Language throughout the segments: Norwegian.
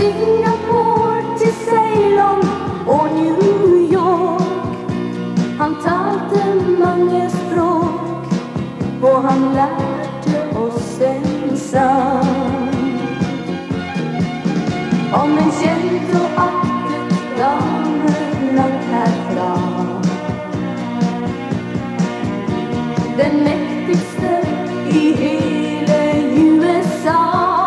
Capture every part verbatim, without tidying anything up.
Singapore til Ceylon og New York. Han talte mange språk, og han lærte oss en sang om en kjent og aktet dame langt herfra. Den mektigste i hele U S A.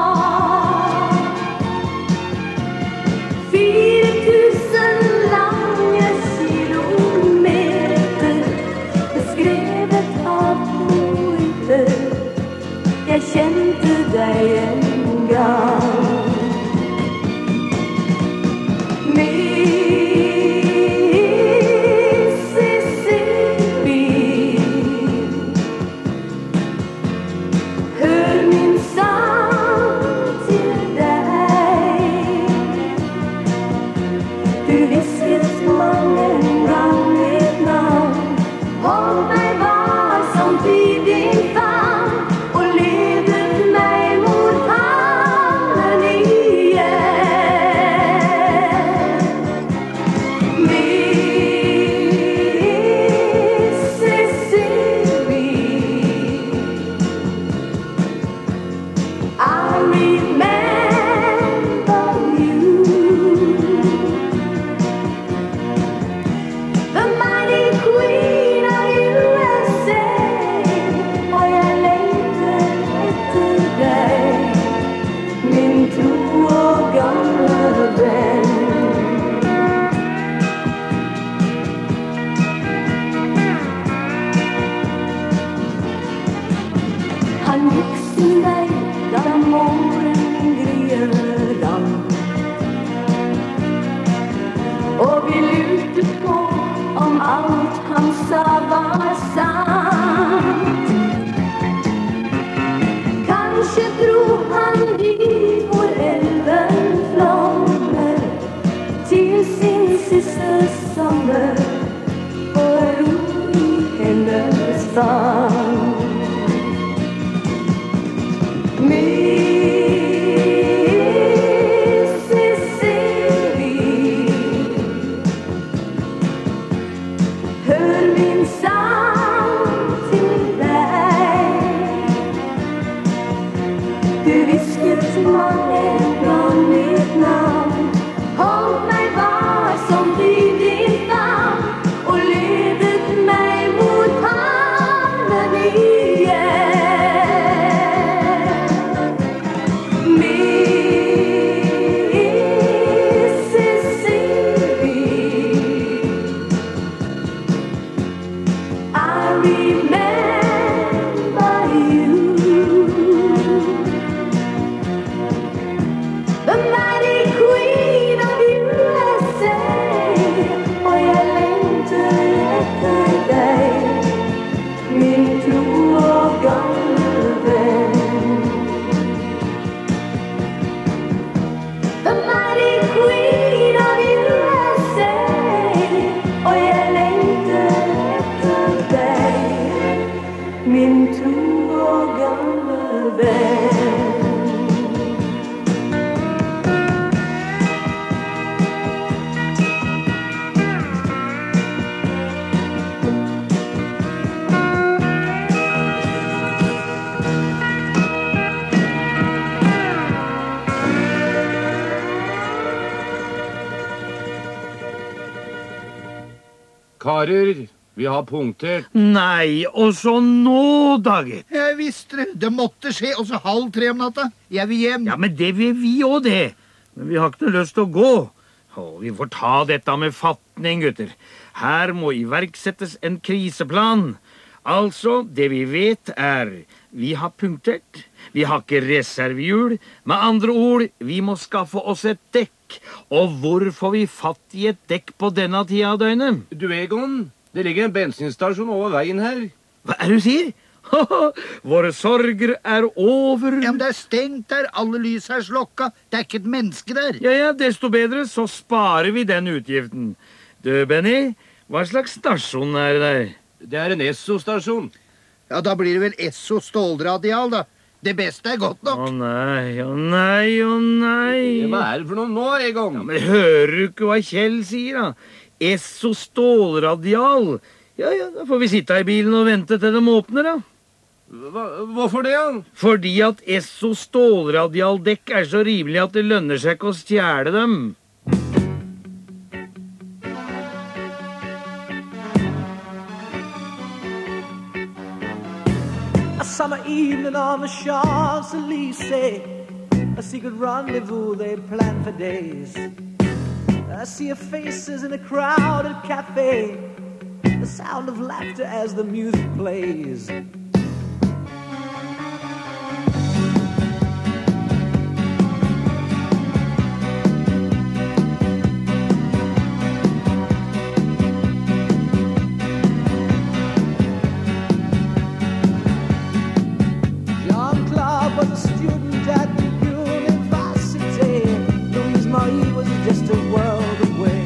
Fire tusen lange kilometer beskrevet av poeter. Jeg kjente deg en gang. Karer, vi har punktert. Nei, og så nå, Daget. Jeg visste det. Det måtte skje, og så halv tre om natta. Jeg vil hjem. Ja, men det vil vi også det. Men vi har ikke noe lyst til å gå. Åh, vi får ta dette med fatning, gutter. Her må iverksettes en kriseplan. Altså, det vi vet er, vi har punktert. Vi har ikke reservehjul. Med andre ord, vi må skaffe oss et dekk. Og hvor får vi fatt i et dekk på denne tida av døgnet? Du, Egon, det ligger en bensinstasjon over veien her. Hva er det du sier? Våre sorger er over. Ja, men det er stengt der. Alle lys er slokka. Det er ikke et menneske der. Ja, ja, desto bedre, så sparer vi den utgiften. Du, Benny, hva slags stasjon er det der? Det er en Esso-stasjon. Ja, da blir det vel Esso stålradial, da. Det beste er godt Å nok. nei, å nei, å nei. Hva er det for noe nå, Egon? Ja, men hører du ikke hva Kjell sier, da? Esso stålradial. Ja, ja, da får vi sitte i bilen og vente til de åpner, da. Hva, hvorfor det, han? Fordi at Esso stålradialdekk er så rimelig at det lønner seg ikke å stjele dem. A summer evening on the Champs-Élysées, a secret rendezvous they'd planned for days. I see your faces in a crowded cafe, the sound of laughter as the music plays. Jean-Claude was a student at the university. Louise Marie was just a world away.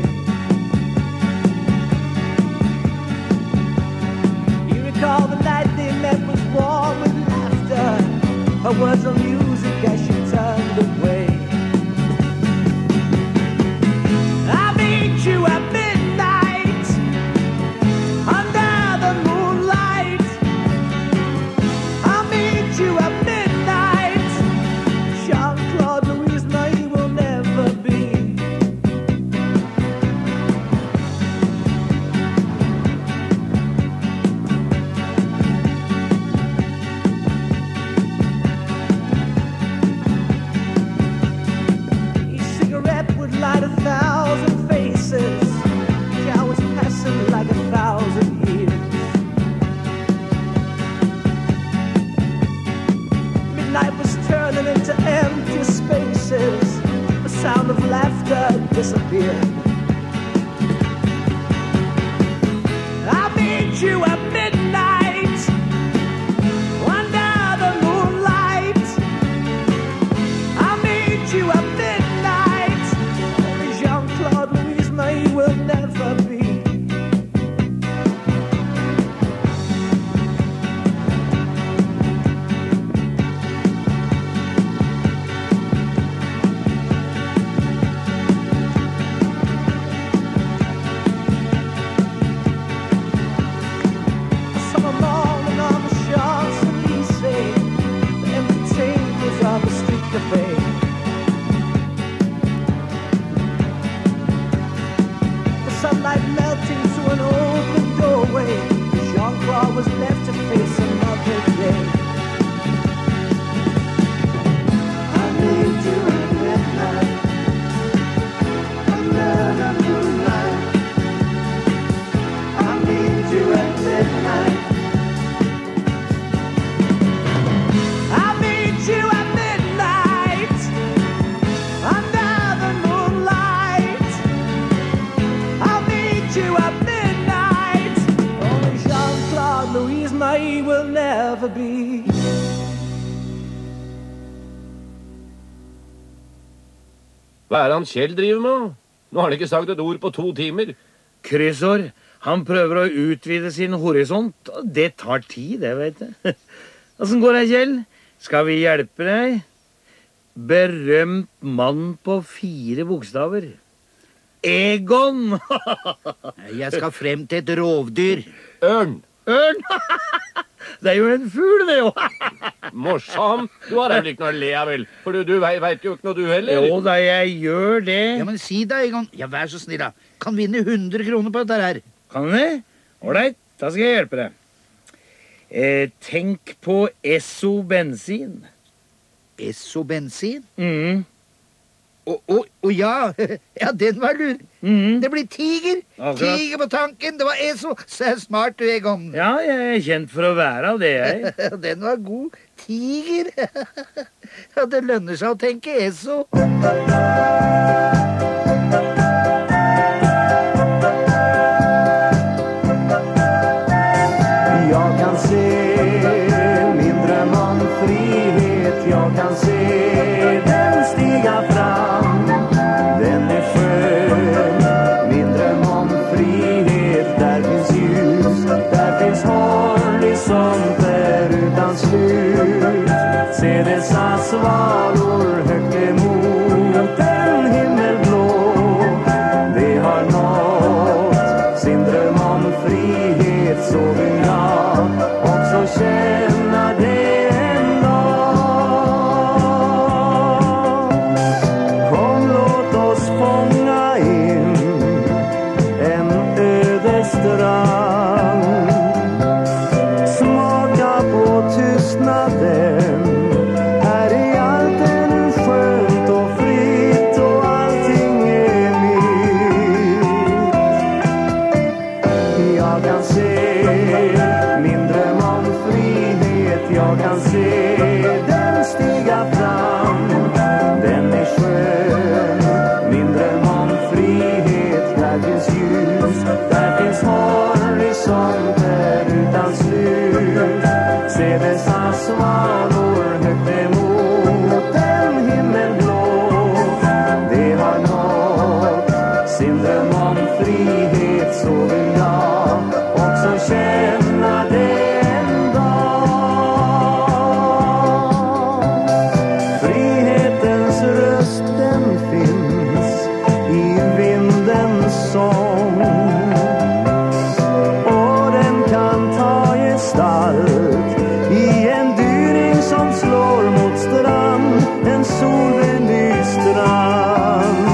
He recalled the night they met was warm with laughter. Her words were music as she turned away. I meet you at midnight under the moonlight. I'll meet you at midnight. Jean-Claude, Louise Marie will never be. Each cigarette would light a thousand faces. The hours passing like a thousand years. Midnight was turning into empty spaces. The sound of laughter disappeared. I'll meet you at midnight under the moonlight. I'll meet you at midnight. Only Jean-Claude, Louise Marie will never be. Summer morning on the Champs-Élysées, the empty tables of the street cafe. The sunlight melting to an open doorway. Jean-Claude was left to face another day. I need you at midnight under the moonlight. I need you at midnight. I'll meet you at midnight under the moonlight. I'll meet you at midnight. Only Jean-Claude, Louise Marie will never be. Hva er det han Kjell driver med? Nå har han ikke sagt et ord på to timer. Kryssord, han prøver å utvide sin horisont, og det tar tid, det vet jeg. Hvordan går det, Kjell? Skal vi hjelpe deg? Berømt mann på fire bokstaver. Egon! Jeg skal frem til et rovdyr. Ørn! Ørn! Det er jo en fugl, det jo. Morsom! Du har vel ikke noe å le av, vel? For du, du vei- vet jo ikke noe du heller. Jo da, jeg gjør det. Ja, men si da, Egon. Ja, vær så snill da. Kan vinne hundre kroner på dette her. Kan du det? Ålreit, da skal jeg hjelpe deg. Eh, tenk på Esso bensin. Esso bensin? Mhm. Å, å, å ja. Ja, den var lur. Mhm. Det blir tiger. Akkurat. Tiger på tanken. Det var Esso. Så er smart du, Egon. Ja, jeg er kjent for å være av det, jeg. Den var god. Tiger. Ja, det lønner seg å tenke Esso. Jag kan se min dröm om frihet. Jag kan se den stiga fram. Den är skön. Min dröm om frihet. Där finns ljus. Där finns horisonter utan slut. Se dessa svalor högt emot en himmelblå. De har nått sin dröm om frihet, så vill jag också känna det en dag. Kom, låt oss fånga in en öde strand, smaka på tystnaden. Här är allt ännu skönt och fritt och allting är mitt. Jag kan se min dröm om frihet, jag kan se den stiga fram. Den är skön, min dröm om frihet. Där finns ljus, där finns horisonter utan slut. Se dessa svalor högt emot en himmelblå. De har nått sin dröm om frihet, så vill jag också känna det en dag. Frihetens röst, den finns i vindens sång, och den kan ta gestalt i en dyning som slår mot strand, en solbelyst strand.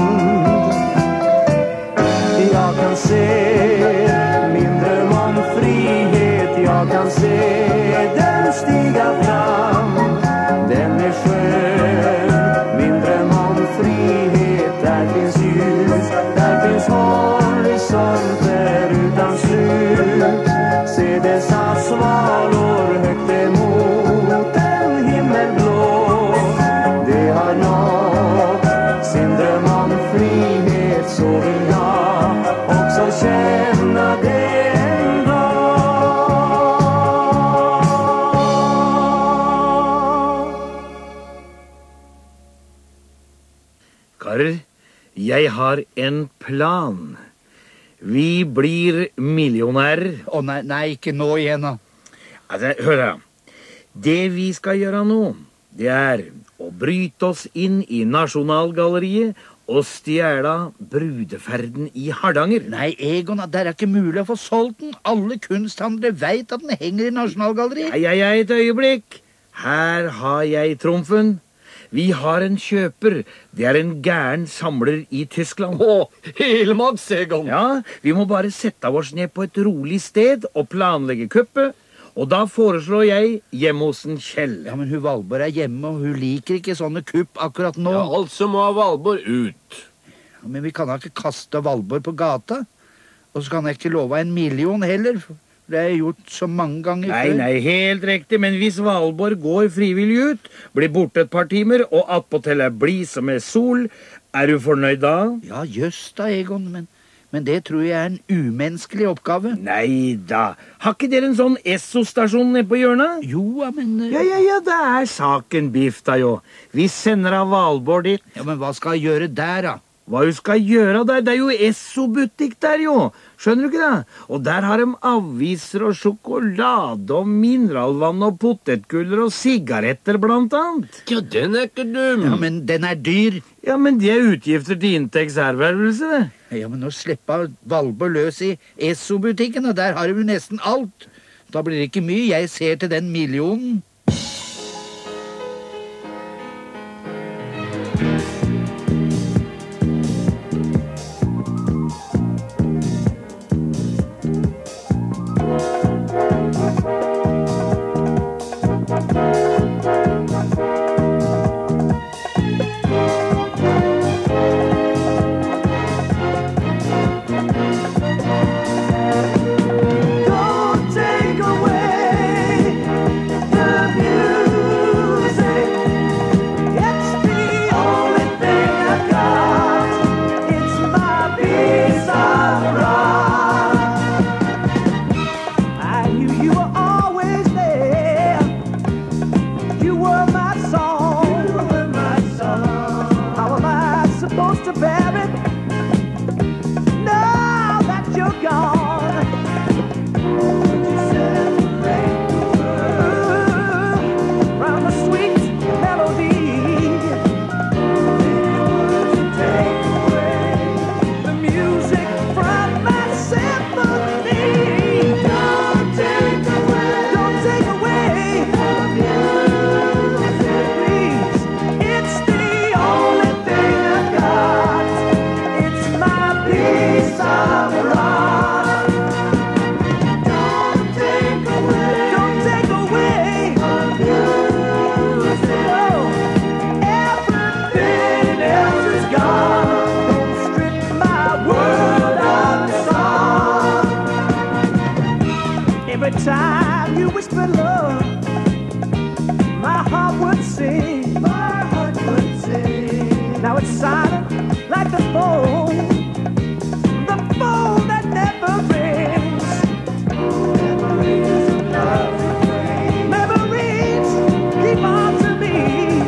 Jag kan se min dröm om frihet, jag kan se den stiga fram. Den är skön, min dröm om frihet. Där finns ljus, där finns horisonter utan slut. Se dessa svalor högt emot en himmelblå. De har nått sin dröm om frihet, så vill jag också känna det en dag. Karer, jeg har en plan. Vi blir millionærer. Å nei, nei, ikke nå igjen da. Altså, hør da. Det vi skal gjøre nå, det er å bryte oss inn i Nasjonalgalleriet og stjæla brudeferden i Hardanger. Nei, Egon, det er ikke mulig å få solgt den. Alle kunsthandlere vet at den henger i Nasjonalgalleriet. Nei, jeg er et øyeblikk. Her har jeg trumfen. Vi har en kjøper. Det er en gæren samler i Tyskland. Å, helmaks, Egon. Ja, vi må bare sette oss ned på et rolig sted og planlegge kuppet. Og da foreslår jeg hjemme hos en Kjell. Ja, men hun Valborg er hjemme, og hun liker ikke sånne kupp akkurat nå. Ja, altså må Valborg ut. Men vi kan da ikke kaste Valborg på gata. Og så kan jeg ikke love en million heller. Det har jeg gjort så mange ganger Nei, før. nei, helt riktig, men hvis Valborg går frivillig ut, blir borte et par timer, og attpåtil er blid som en sol, er du fornøyd da? Ja, just da, Egon, men, men det tror jeg er en umenneskelig oppgave. Nei da. Har ikke dere en sånn Esso-stasjon nede på hjørnet? Jo, ja, men... eh, Ja, ja, ja, det er saken biff da jo. Vi sender av Valborg dit. Ja, men hva skal jeg gjøre der, da? Hva hun skal gjøre der? Det er jo Esso-butikk der jo. Skjønner du ikke det? Og der har de aviser og sjokolade og mineralvann og potetguller og sigaretter blant annet. Ja, den er ikke dum. Ja, men den er dyr. Ja, men de er utgifter til inntekts ervervelse, det. Ja, men nå slipper Valborg løs i Esso-butikken, og der har hun nesten alt. Da blir det ikke mye. Jeg ser til den millionen. Don't take away the music. It's the only thing I've got. It's my piece of rock. I knew you were always there. You were my song. You were my song. How am I supposed to bear it now that you're gone? Round the sweet melody. sing. My heart could sing. Now it's silent like the phone, the phone that never rings. Memories of love refrain. Memories keep on to me.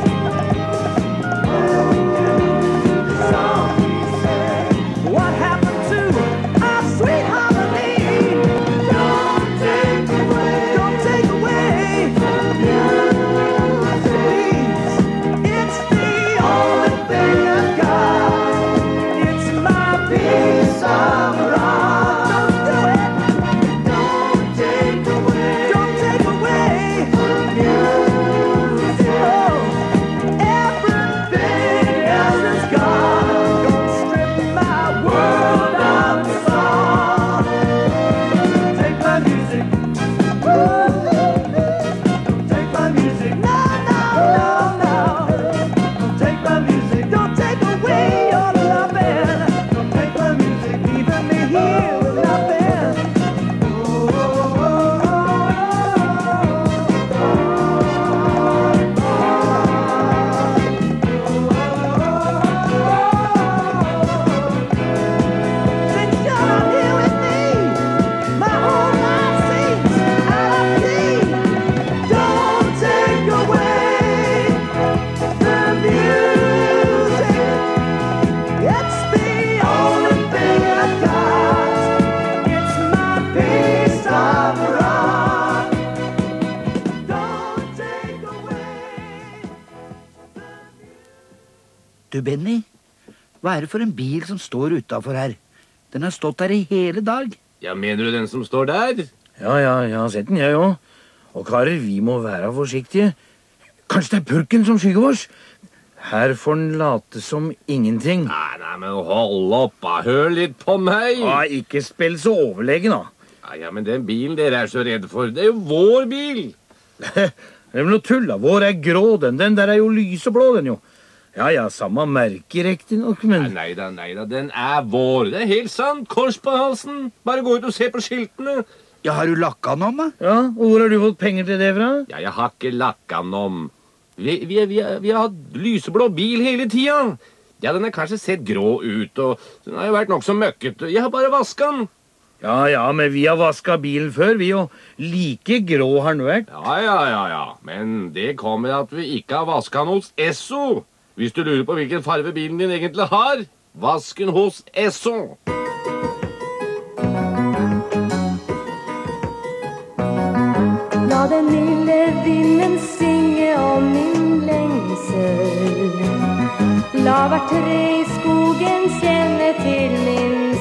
The song we sang. What happened to our sweet harmony? Don't take away, don't take away from you. Please, it's the only thing I've got. It's my piece of rock. Don't do it. Don't take away, don't take away from you. Oh, everything else is gone. Don't strip my world of song. Take my music. Don't take my music. No, no, no, no. Don't take my music. Don't take away your loving. Don't take my music. Leaving me here with nothing. Then you're here with me. My whole life seems out of key. Don't take away the music. It's the only thing I've got. It's my piece of rock. Don't take away. Du, Benny, hva er det for en bil som står utenfor her? Den har stått her i hele dag. Ja, mener du den som står der? Ja, ja, jeg har sett den, jeg òg. Og karer, vi må være forsiktige. Kanskje det er purken som skygger oss? Her får den late som ingenting. Nei, nei, men hold opp, da. Hør litt på meg. Ja, ikke spill så overlegen, da. Ja, ja, men den bilen dere er så redde for, det er jo vår bil. Det er vel noe tull, da. Vår er grå, den. Den der er jo lyseblå, den jo. Ja, ja, samme merke, riktig nok, Nei, men... nei da, nei da, den er vår. Det er helt sant. Kors på halsen. Bare gå ut og se på skiltene. Ja, har du lakka den om, da? Ja, og hvor har du fått penger til det fra? Ja, jeg har ikke lakka den om. Vi, vi, vi, vi har hatt lyseblå bil hele tida. Ja, den har kanskje sett grå ut, og den har jo vært nok så møkket. Jeg har bare vasket den. Ja, ja, men vi har vasket bilen før, vi, og like grå har den vært. Ja, ja, ja, ja. Men det kommer at vi ikke har vasket den hos Esso. Hvis du lurer på hvilken farve bilen din egentlig har, vask den hos Esso. La den milde vinden synge om min lengsel. La hvert tre i skogen kjenne til min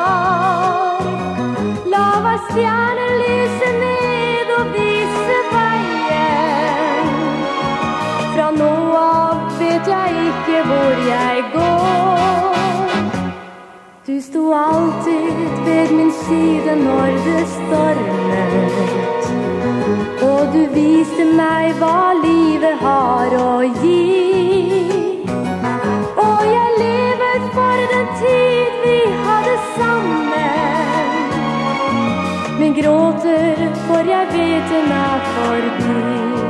sorg. La hver stjerne lyse ned og vise veien. Fra nå av vet jeg ikke hvor jeg går. Du sto alltid ved min side når det stormet. Og du viste meg hva livet har å gi. Og jeg lever for den tid vi hadde sammen. Men gråter for jeg vet den er forbi.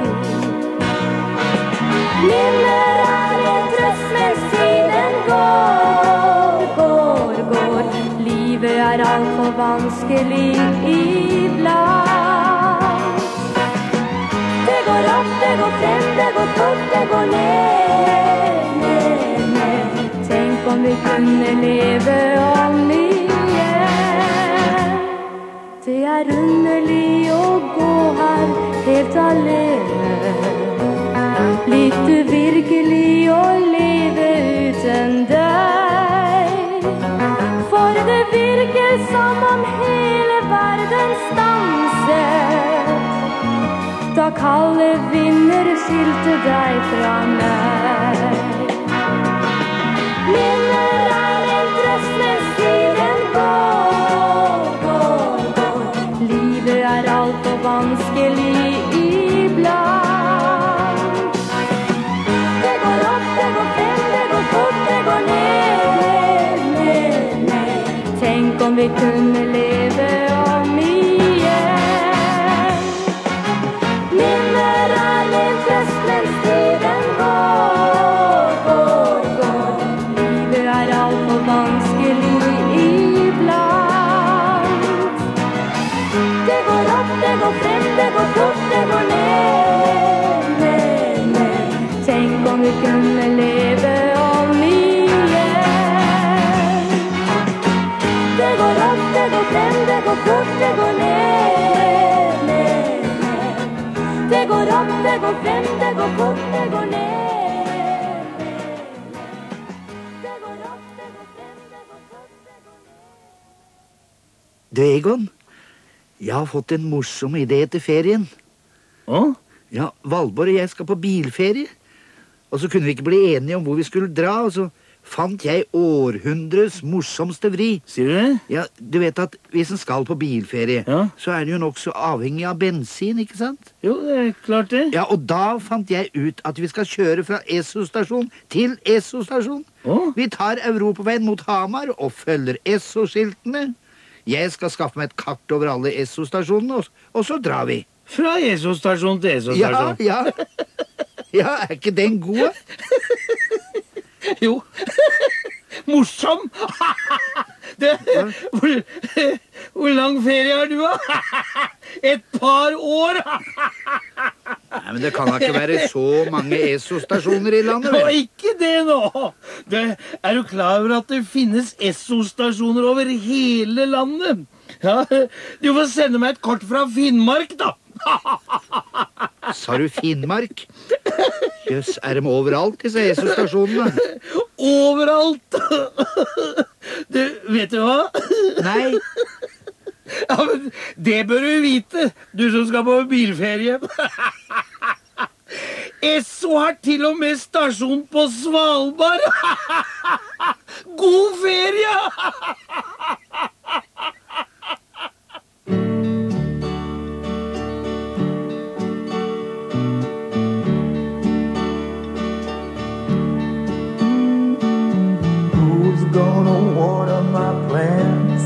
Minner er en trøst mens tiden går, går, går. Livet er alt for vanskelig iblant. Det går opp, det går frem, det går fort, det går ned, ned, ned. Tenk om vi kunne leve om igjen. Det er underlig å gå her helt alene. Litt uvirkelig å leve uten deg. For det virker som om hele verden stanset da kalde vinder skilte deg fra meg. Minner er en trøst mens tiden går, går, går. Livet er alt for vanskelig iblant. Det går opp, det går frem, det går fort, det går ned, ned, ned. Tenk om vi kunne leve om igjen. Minner er en trøst mens tiden om vi kunne leve om igjen. Det går opp, det går frem, det går fort, det går ned, ned, ned. Det går opp, det går frem, det går fort, det går ned, ned, ned. Det går opp, det går frem, det går fort, det går ned. Du, Egon, jeg har fått en morsom idé til ferien. Å? Ja, Valborg og jeg skal på bilferie. Og så kunne vi ikke bli enige om hvor vi skulle dra, og så fant jeg århundres morsomste vri. Sier du det? Ja, du vet at hvis en skal på bilferie, Ja. så er den jo nok så avhengig av bensin, ikke sant? Jo, det er klart det. Ja, og da fant jeg ut at vi skal kjøre fra Esso-stasjon til Esso-stasjon. Å? Vi tar Europaveien mot Hamar og følger Esso-skiltene. Jeg skal skaffe meg et kart over alle Esso-stasjonene, og, og så drar vi. Fra Esso-stasjon til Ja, Esso-stasjon. ja. Ja, er ikke den god? Jo. Morsom! Det, hvor, hvor lang ferie har du, da? Et par år! Nei, men det kan da ikke være så mange Esso-stasjoner i landet, Og vel? ikke det nå! Det, er du klar over at det finnes Esso-stasjoner over hele landet? Ja, du får sende meg et kort fra Finnmark, da. Sa du Finnmark? Jøss, er de overalt, disse Esso-stasjonene? Overalt! Du, vet du hva? Nei, Ja, men det bør du vite, du som skal på bilferie. Esso har til og med stasjon på Svalbard. God ferie! Who's gonna water my plants?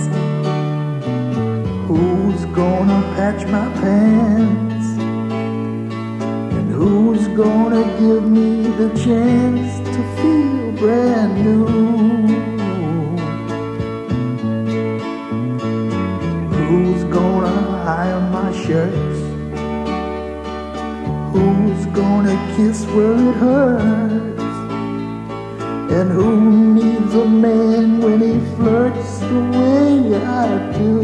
Who's gonna patch my pants? And who's gonna give me the chance to feel brand new? Who's gonna iron my shirts? Who's gonna kiss where it hurts? And who needs a man when he flirts the way I do?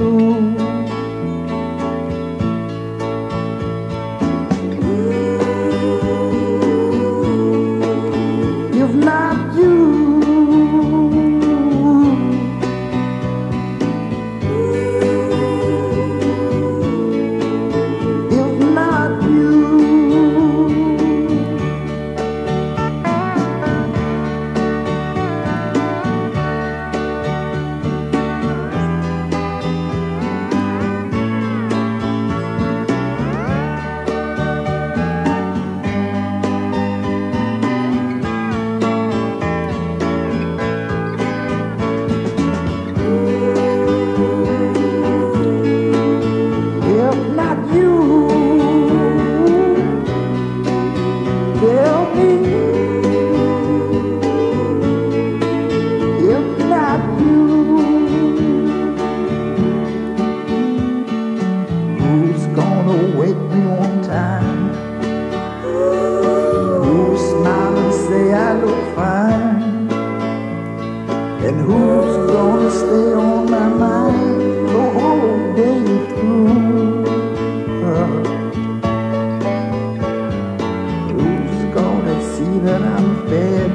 If not you, if not you, if not you, tell me. If not you, who's gonna wake me on time? Who's smile and say I look fine? And who's gonna stay on my mind the whole day through? Uh, who's gonna see that I'm fed?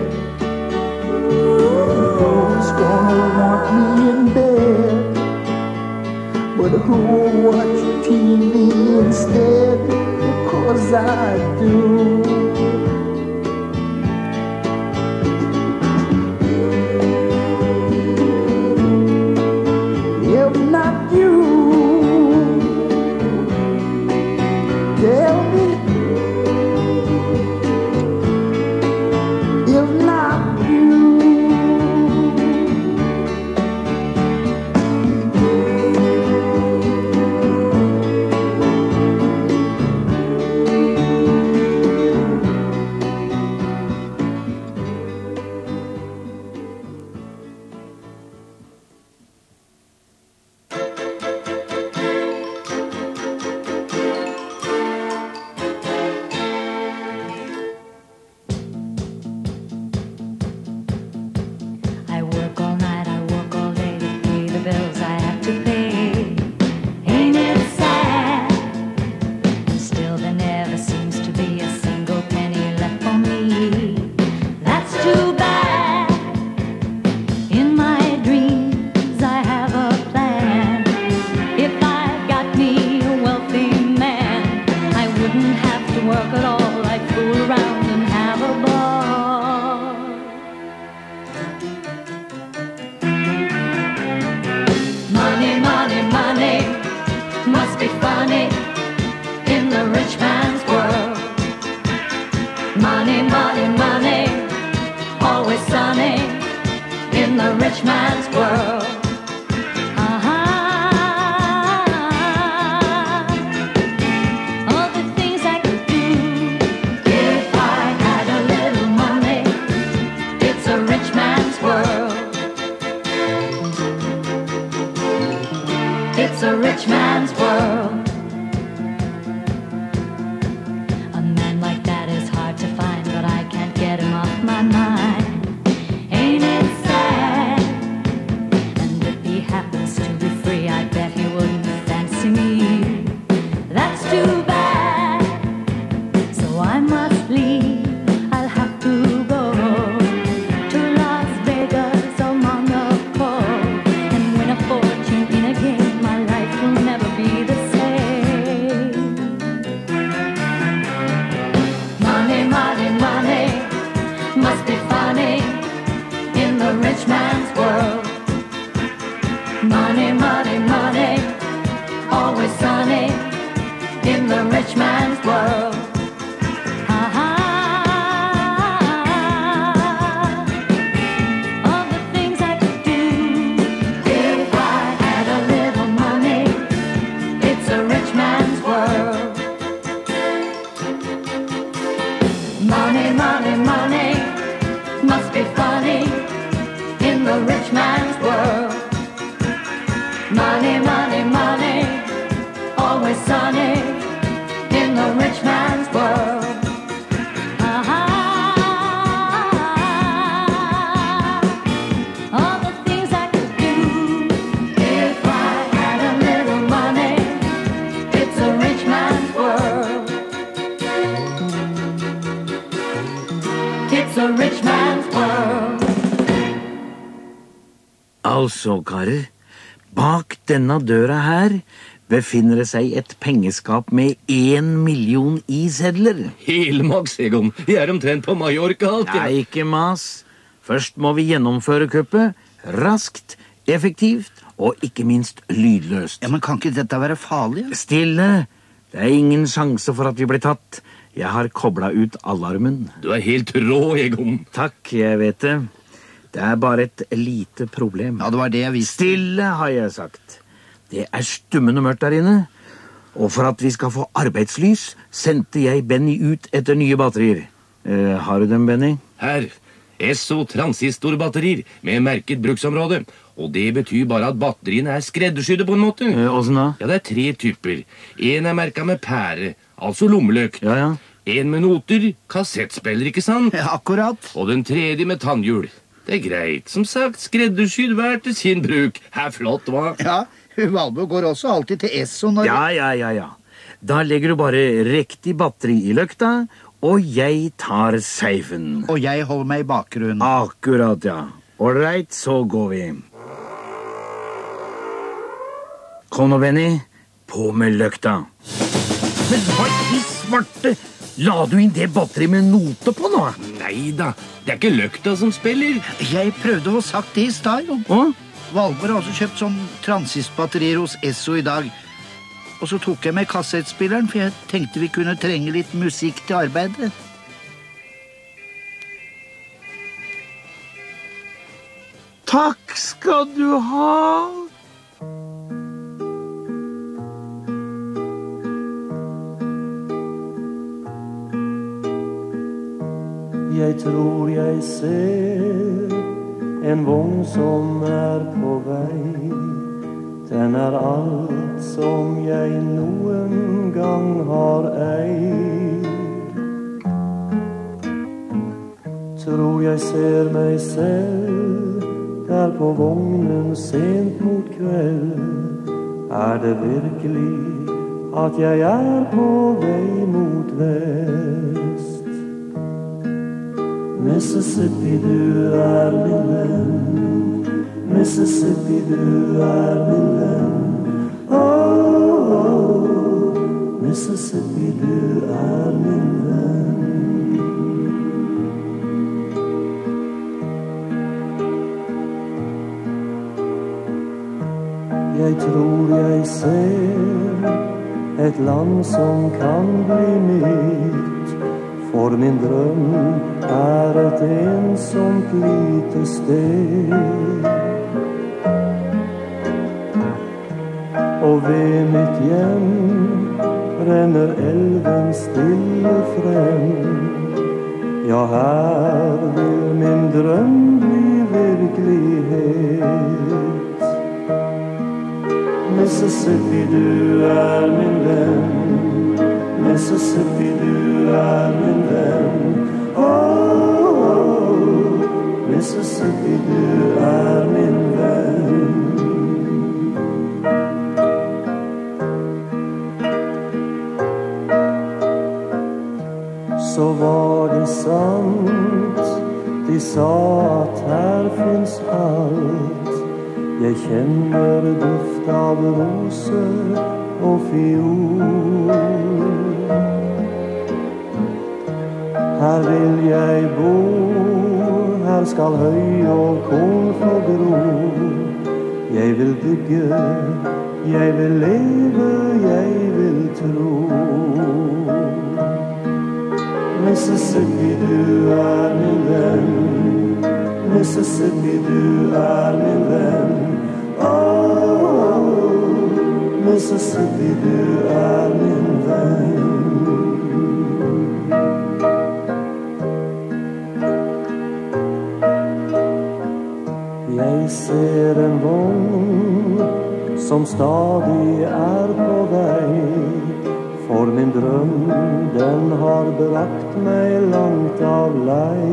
Who's gonna want me in bed? But who'll watch T V instead? Because I do. If not you, tell me. If not you, always sunny in the rich man's world. It's a rich man's world. A man like that is hard to find, but I can't get him off my mind. Ain't it sad? And if he happens to be free, I bet he wouldn't fancy me. That's too bad. So I must leave. I'll have to go to Las Vegas or Monaco and win a fortune in a game. Will never be the same. Money, money, money must be funny in the rich man's world. Money, money, money, always sunny in the rich man's world. Money, money, money must be funny in the rich man's world. Money, money, money, always sunny in the rich man's world. Uh-huh. All the things I could do if I had a little money. It's a rich man's world. It's a rich man's world. Altså, karer, bak denne døra her befinner det seg et pengeskap med en million i sedler. Helmaks, Egon. Jeg er omtrent på Mallorca alt. Nei, ikke mas. Først må vi gjennomføre kuppet raskt, effektivt og ikke minst lydløst. Ja, men kan ikke dette være farlig? Stille! Det er ingen sjanse for at vi blir tatt. Jeg har koblet ut alarmen. Du er helt rå, Egon. Takk, jeg vet det. Det er bare et lite problem. Ja, det var det jeg visste. Stille, har jeg sagt. Det er stummende mørkt der inne. Og for at vi skal få arbeidslys, sendte jeg Benny ut etter nye batterier. Eh, har du dem, Benny? Her. Esso transistorbatterier med merket bruksområde. Og det betyr bare at batteriene er skreddersydde på en måte. Eh, Åssen da? Ja, det er tre typer. En er merket med pære, altså lommeløkt. Ja, ja. En med noter, kassettspiller, ikke sant? Ja, akkurat. Og den tredje med tannhjul. Det er greit. Som sagt, skreddersydd hver til sin bruk. Her flott, hva? Ja, Valborg går også alltid til Esso når... Ja, ja, ja, ja. Da legger du bare riktig batteri i løkta, og jeg tar seifen. Og jeg holder meg i bakgrunnen. Akkurat, ja. Alright, så går vi. Kom nå, Benny. På med løkta. Men hva i svarte? La du inn det batteri med note på nå? Neida, det er ikke løkta som spiller. Jeg prøvde å ha sagt det i stad, jo. Hå? Valborg har også kjøpt sånn transistbatterier hos Esso i dag. Og så tok jeg med kassettspilleren, for jeg tenkte vi kunne trenge litt musikk til arbeidet. Takk skal du ha. Jeg tror jeg ser en vogn som er på vei. Den er alt som jeg noen gang har eid. Tror jeg ser meg selv der på vognen sent mot kveld. Er det virkelig at jeg er på vei mot vest? Mississippi, du er min venn. Mississippi, du er min venn. Oh, oh, Mississippi, du er min venn. Jeg tror jeg ser et land som kan bli mitt. For min drøm er et ensomt lite sted. Og ved mitt hjem renner elven stille frem. Ja, her vil min drøm bli virkelighet. Mississippi, du er min venn. Mississippi, du er min venn. Oh, oh, Mississippi, du er min venn. Så var det sant, de sa at her finnes alt. Jeg kjenner duft av roser og fiol. Her vil jeg bo, her skal høy og korn få gro. Jeg vil bygge, jeg vil leve, jeg vil tro. Mississippi, du er min venn. Mississippi, du er min venn. Oh, Mississippi, du er min venn. Jeg ser en vogn som stadig er på vei. For min drøm, den har brakt meg langt av lei.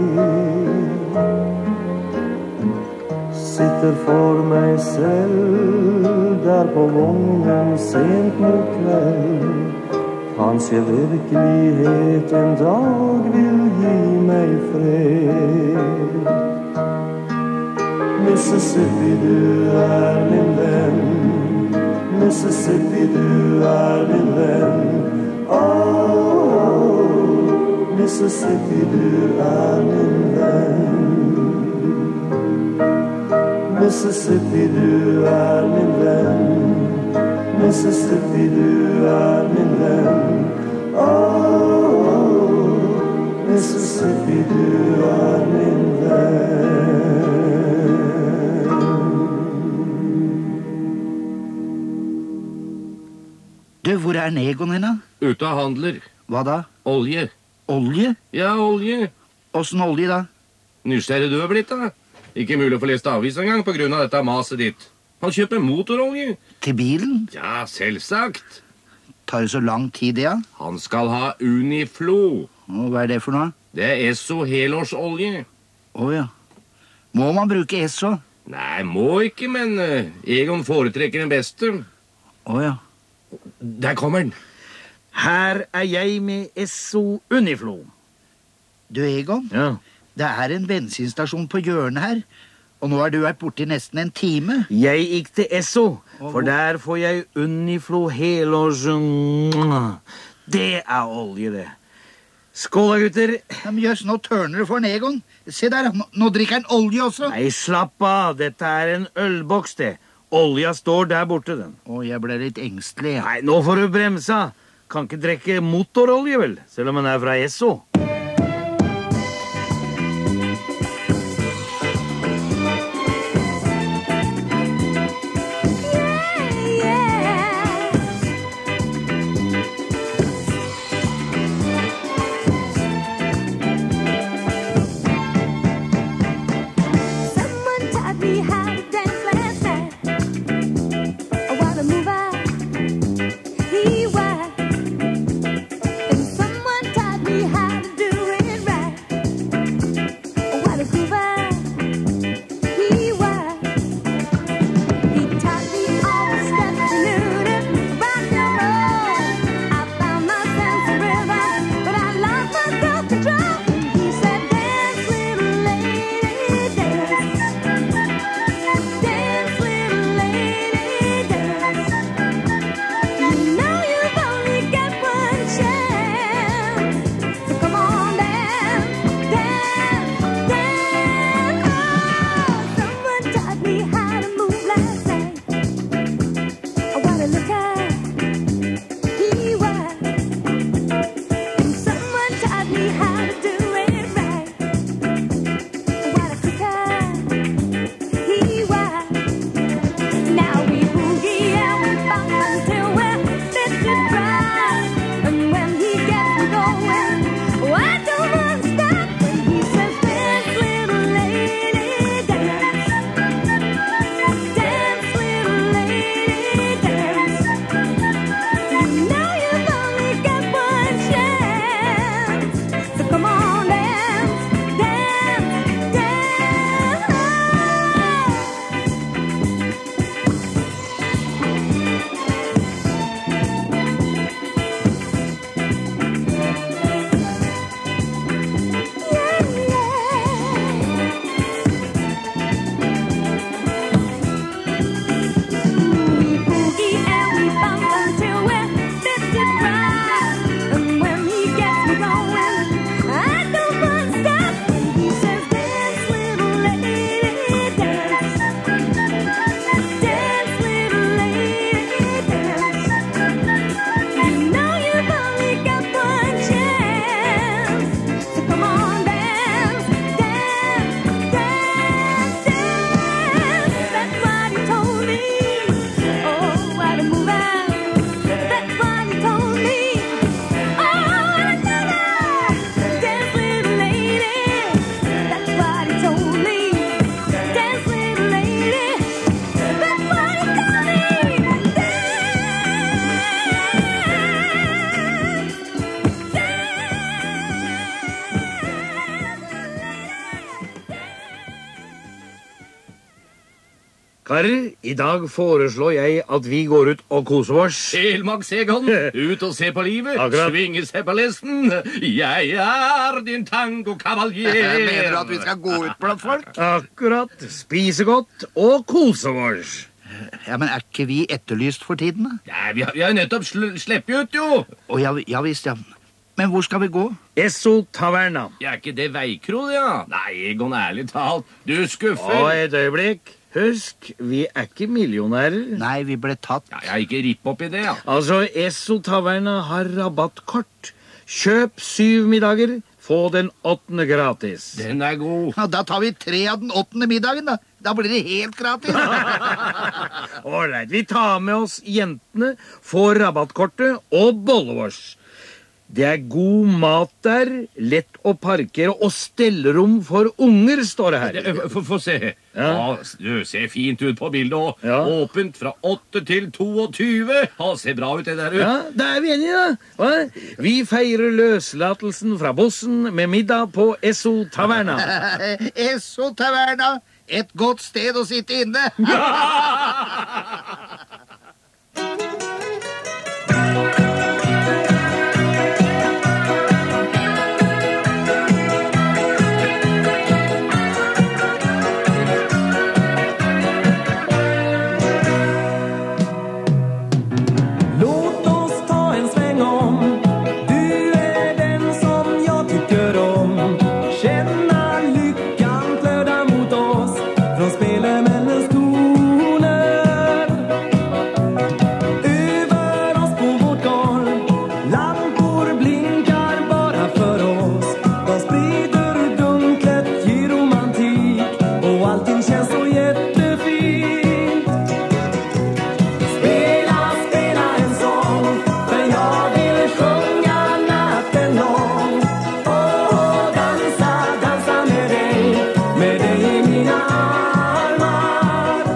Sitter for meg selv der på vognen sent mot kveld. Kanskje virkelighet en dag vil gi meg fred. Mississippi, du er min venn. Mississippi, du er min venn. Oh, Mississippi, du er min venn. Mississippi, du er min venn. Mississippi, du er min venn. Oh, Mississippi, du er min venn. Du, hvor er Egon henne? Ute av handler. Hva da? Olje. Olje? Ja, olje. Åssen olje da? Nysgjerrig du er blitt da. Ikke mulig å få lest avis en gang på grunn av dette maset ditt. Han kjøper motorolje. Til bilen? Ja, selvsagt. Tar det så lang tid, ja? Han skal ha Uniflo. Og hva er det for noe? Det er Esso helårsolje. Å ja. Må man bruke Esso? Nei, må ikke, men uh, Egon foretrekker den beste. Å ja. Der kommer den. Her er jeg med Esso Uniflo. Du, Egon? Ja. Det er en bensinstasjon på hjørnet her, og nå har du vært borte i nesten en time. Jeg gikk til Esso, for der får jeg Uniflo helårs... Det er olje, det. Skål da, gutter. Ja, men jøss, nå tørner det for en Egon. Se der, nå, nå drikker han olje også. Nei, slapp av. Dette er en ølboks, det. Olja står der borte, den. Å, jeg ble litt engstelig, ja. Nei, nå får du bremsa. Kan ikke drekke motorolje, vel, selv om den er fra Esso. He was, and someone taught me how to Karer, i dag foreslår jeg at vi går ut og koser oss. Helmaks Egon, ut og se på livet. Akkurat. Svinge seg på lesten. Jeg er din tango-kavaljer. Mener du at vi skal gå ut blant folk? Akkurat. Spise godt og kose oss. Ja, men er ikke vi etterlyst for tiden, da? Ja, vi har, vi har nettopp sl sleppet ut, jo. Å, ja, ja visst, ja. Men hvor skal vi gå? Esso Taverna. Ja, er ikke det veikro, ja? Nei, Egon, ærlig talt. Du skuffer. Og et øyeblikk. Husk, vi er ikke millionærer. Nei, vi ble tatt. Ja, jeg ikke ripp opp i det, ja. Altså, Esso Taverna har rabattkort. Kjøp syv middager, få den åttende gratis. Den er god. Ja, da tar vi tre av den åttende middagen, da. Da blir det helt gratis. Alright, vi tar med oss jentene, får rabattkortet og bollevårs. Det er god mat der, lett å parkere og stellerom for unger, står det her. Få se. Ja. Ja, du ser fint ut på bildet også. Ja. Åpent fra åtte til toogtyve. Ja, ser bra ut det der. Ja, da er vi enige, da. Hva? Vi feirer løslatelsen fra bossen med middag på Esso Taverna. Esso Taverna, et godt sted å sitte inne. Låt oss ta en sväng om. Du är den som jag tycker om. Känna lyckan flöda mot oss från spelemännens toner. Över oss på vårt golv, lampor blinkar bara för oss. De sprider dunklet, ger romantik och allting känns så jättefint. Spela, spela en sång, för jag vill sjunga natten lång. Och dansa, dansa med dig, med dig i mina armar.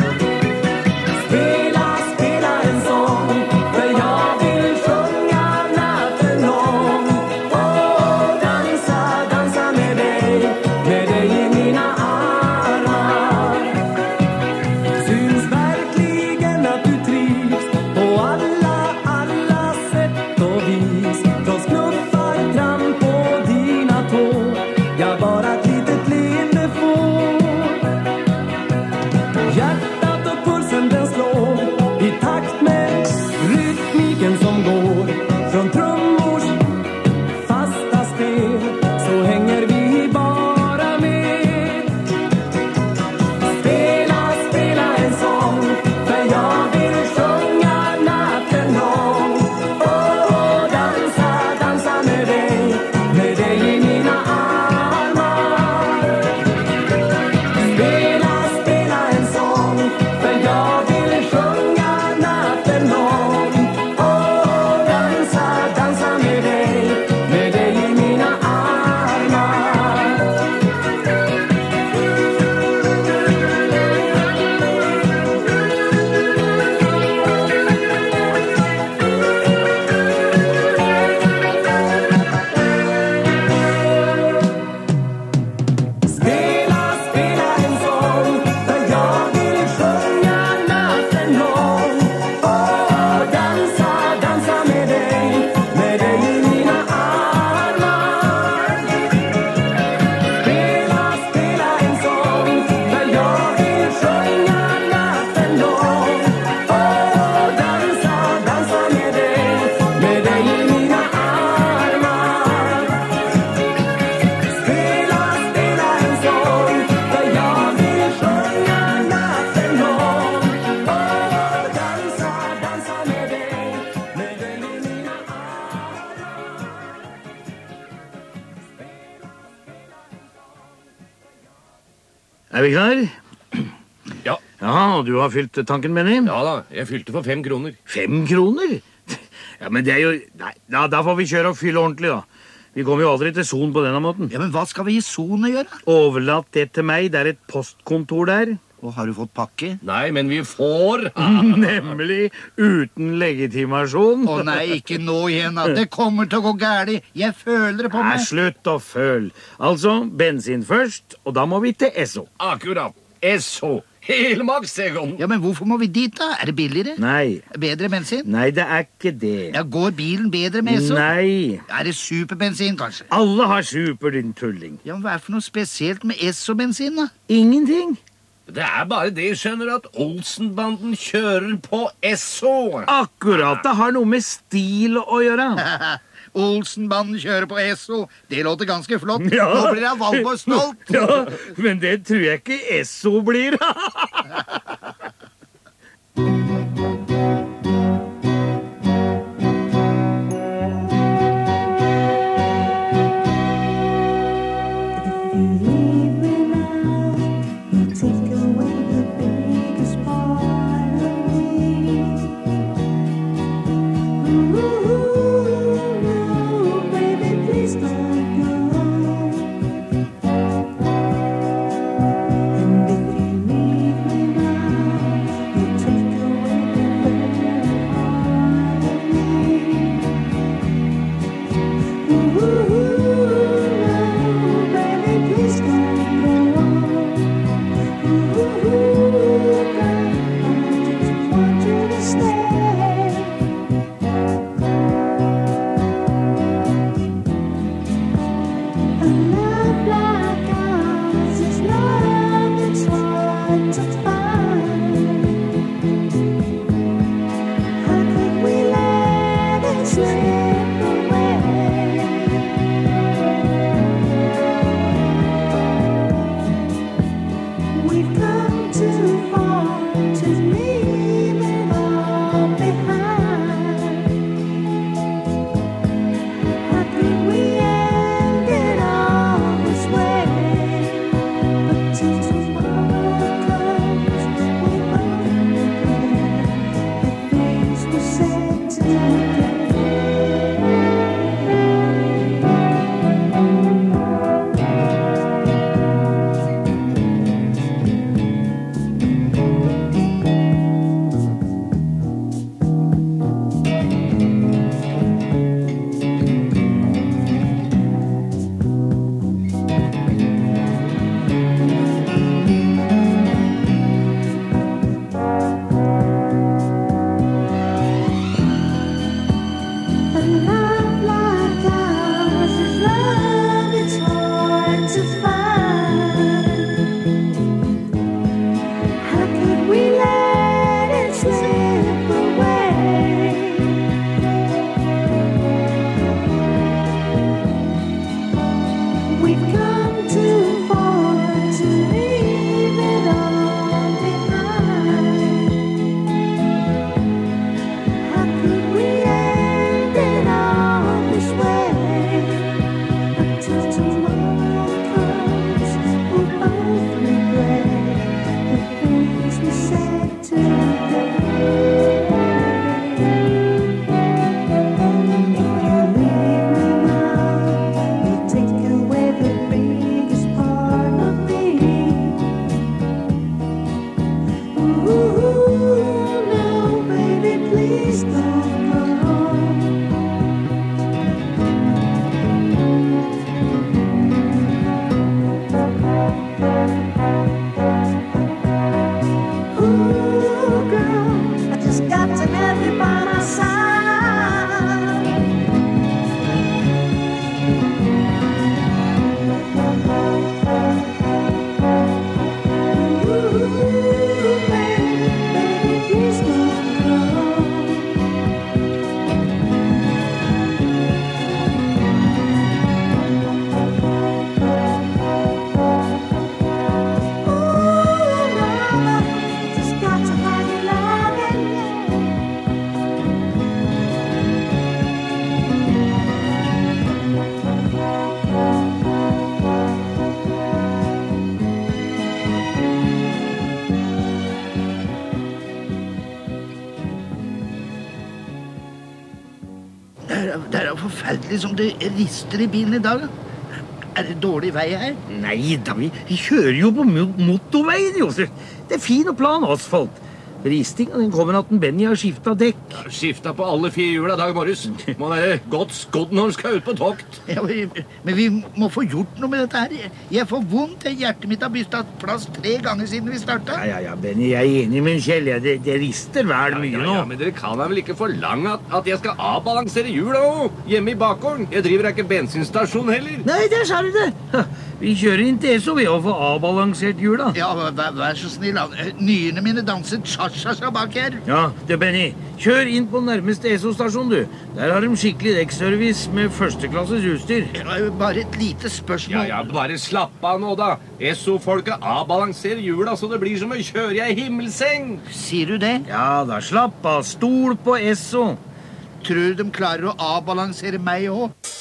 Spela, spela en sång, för jag vill sjunga natten lång. Och dansa, dansa med dig, med dig i mina armar. Syns verkligen att du trivs på alla, alla sätt och vis. De knuffar fram på dina tår, jag bara ett litet leende får. Hjärtat och pulsen den slår i takt med rytmiken som går från trummors fasta spel, så hänger vi bara med. Spela, spela en sång, för jag vill sjunga natten lång. Och dansa, dansa med dig, med dig i mina armar. Spela, spela en sång, för jag vill sjunga natten lång. Och dansa, dansa med dig, med dig i mina armar. Spela, spela en sång, för jag vill sjunga natten lång. Och dansa, dansa med dig, med dig i mina armar. Spela, spela en sång, för jag vill sjunga natten lång. Och dansa, dansa med dig, med dig i mina armar. Spela, spela en sång, för jag vill sjunga natten lång. Och dansa, dansa med dig, med dig i mina armar. Er vi klar? Ja. Ja, og du har fylt tanken, Benny? Ja da, jeg fylte for fem kroner. Fem kroner? Ja, men det er jo... Nei, da, da får vi kjøre og fylle ordentlig, da. Vi kommer jo aldri til Son på denne måten. Ja, men hva skal vi i Son gjøre? Overlatt det til meg, det er et postkontor der. Og har du fått pakke? Nei, men vi får. Nemlig uten legitimasjon. Å nei, ikke nå igjen, da. Det kommer til å gå gærlig. Jeg føler det på Nei, meg. slutt å føl. Altså, bensin først, og da må vi til Esso. Akkurat. Esso. Helmaks, Egon. Ja, men hvorfor må vi dit da? Er det billigere? Nei. Bedre bensin? Nei, det er ikke det. Ja, går bilen bedre med Esso? Nei. Er det superbensin, kanskje? Alle har super, din tulling. Ja, men hva er det for noe spesielt med Esso-bensin, da? Ingenting. Det er bare det, skjønner at Olsenbanden kjører på Esso. Akkurat, det har noe med stil å gjøre. Olsenbanden kjører på Esso. Det låter ganske flott. Ja. Nå blir jeg Valborg stolt. Ja, men det tror jeg ikke Esso blir. Det er jo forferdelig som det rister i bilen i dag. Er det dårlig vei her? Nei da, vi, vi kjører jo på mo- motorveien, Josef. Det er fin og plan asfalt. Ristinga den kommer at den Benny har skifta dekk. Ja, skifta på alle fire hjula, Dag Morris. Må være godt skodd når han skal ut på tokt. Ja, men vi må få gjort noe med dette her. Jeg får vondt. Hjertet mitt har byttet plass tre ganger siden vi startet. Ja, ja, ja, Benny, jeg er enig med Kjell. Det, det rister vel mye ja, nå. Ja, men dere kan da vel ikke forlange at, at jeg skal avbalansere hjula hjemme i bakgården? Jeg driver ikke bensinstasjon heller. Nei, der sa du det. Vi kjører inn til Esso ved å få avbalansert hjula. Ja, vær, vær så snill. Nyene mine danset cha-cha-cha bak her. Ja, du Benny, kjør inn på nærmeste Esso-stasjon, du. Der har de skikkelig dekkservice med førsteklasses utstyr. Ja, bare et lite spørsmål. Ja, ja, bare slapp av nå da. Esso-folka avbalanserer hjula så det blir som å kjøre i ei himmelseng. Sier du det? Ja, da slapp av. Stol på Esso. Tror du de klarer å avbalansere meg også?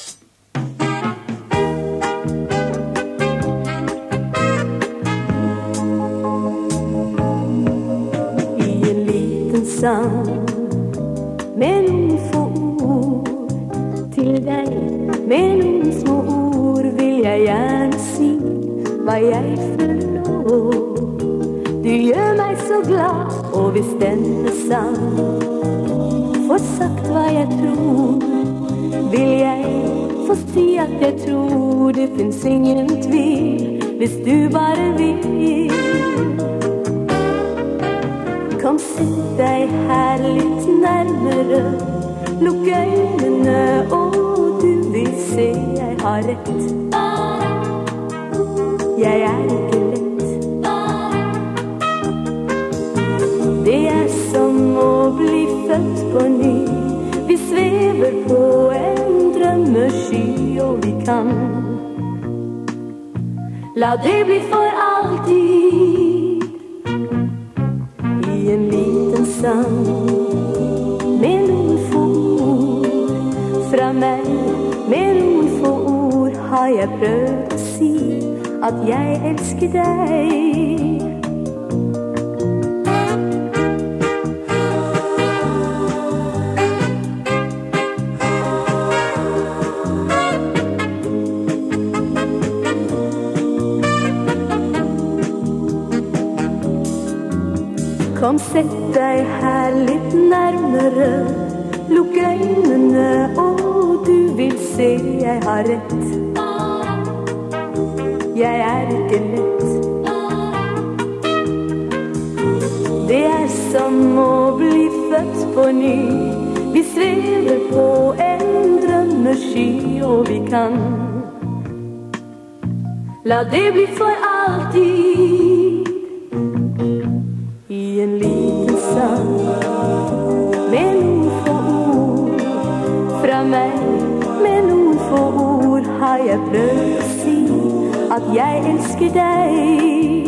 Med noen få ord til deg, med noen små ord vil jeg gjerne si hva jeg føler nå. Du gjør meg så glad, og hvis denne sang får sagt hva jeg tror, vil jeg få si at jeg tror det finnes ingen tvil, hvis du bare vil. Kom, sett deg her litt nærmere, lukk øynene, og du vil se jeg har rett. Jeg er ikke lett. Det er som å bli født på ny. Vi svever på en drømmesky, og vi kan la det bli for alltid. En liten sang med noen få ord fra meg, med noen få ord har jeg prøvd å si at jeg elsker deg. Kom, sett deg her litt nærmere, lukk øynene, og du vil se jeg har rett. Jeg er ikke lett. Det er som å bli født på ny. Vi svever på en drømmesky, og vi kan la det bli for alltid. I en liten sang med noen få ord fra meg, med noen få ord har jeg prøvd å si at jeg elsker deg.